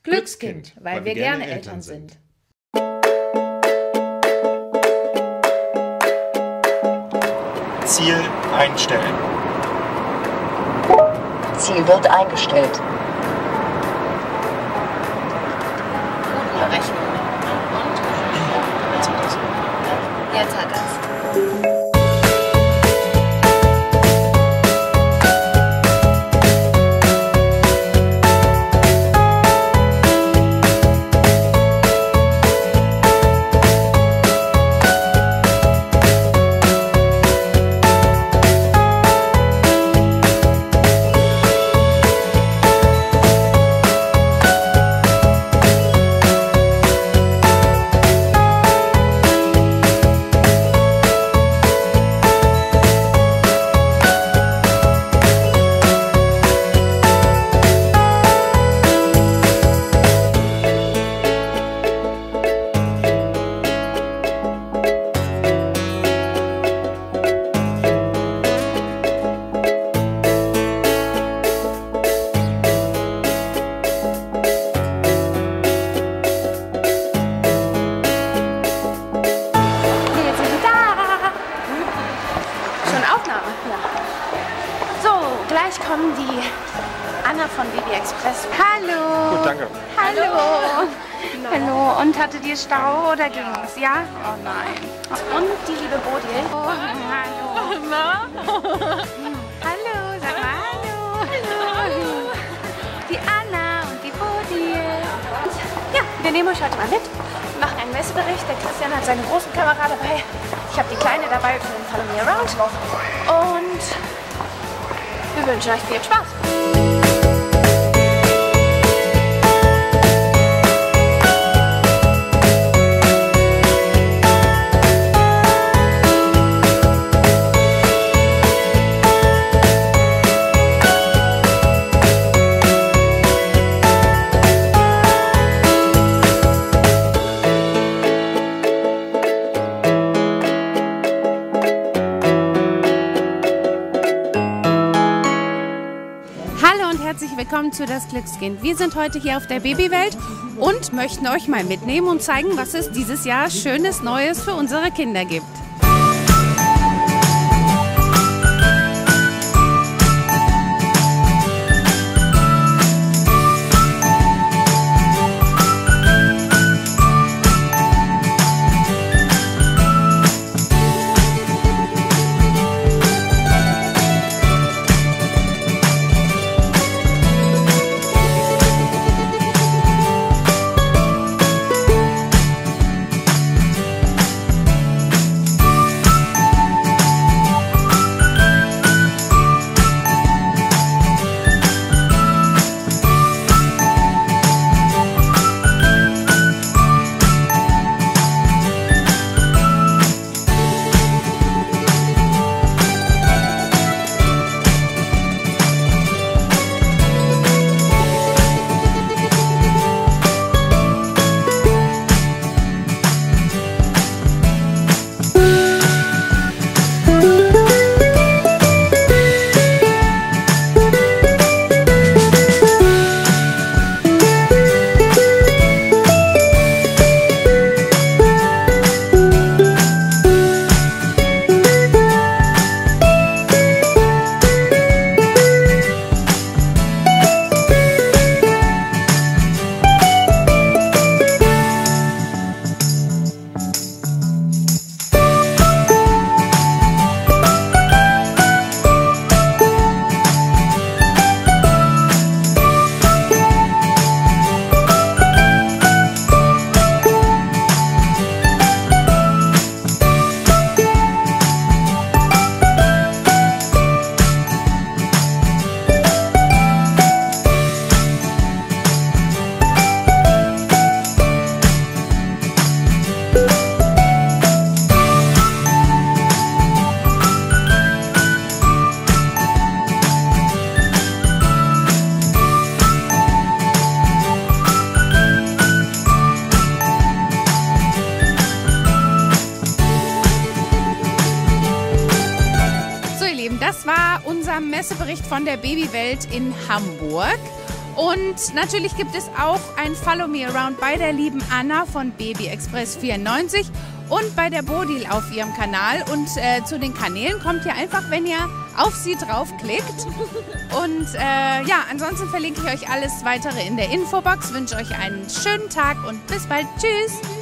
Glückskind, weil wir gerne Eltern sind. Ziel einstellen. Ziel wird eingestellt. Rechnung. Und? Jetzt hat das. Jetzt hat das. Gleich kommen die Anna von Baby Express. Hallo. Gut, danke. Hallo. Hallo. Und hattet ihr Stau oder ging's? Ja? Oh nein. Und die liebe Bodil. Oh, hallo. Na? Hallo, sag mal hallo. Hallo. Die Anna und die Bodil. Und ja, wir nehmen euch heute mal mit. Wir machen einen Messebericht. Der Christian hat seine große Kamera dabei. Ich habe die kleine dabei für den Follow Me Around. Und wir wünschen euch viel Spaß. Herzlich willkommen zu Das Glückskind. Wir sind heute hier auf der Babywelt und möchten euch mal mitnehmen und zeigen, was es dieses Jahr Schönes Neues für unsere Kinder gibt. Das war unser Messebericht von der Babywelt in Hamburg. Und natürlich gibt es auch ein Follow Me Around bei der lieben Anna von Baby Express 94 und bei der Bodil auf ihrem Kanal. Und zu den Kanälen kommt ihr einfach, wenn ihr auf sie draufklickt. Und ja, ansonsten verlinke ich euch alles weitere in der Infobox. Wünsche euch einen schönen Tag und bis bald. Tschüss!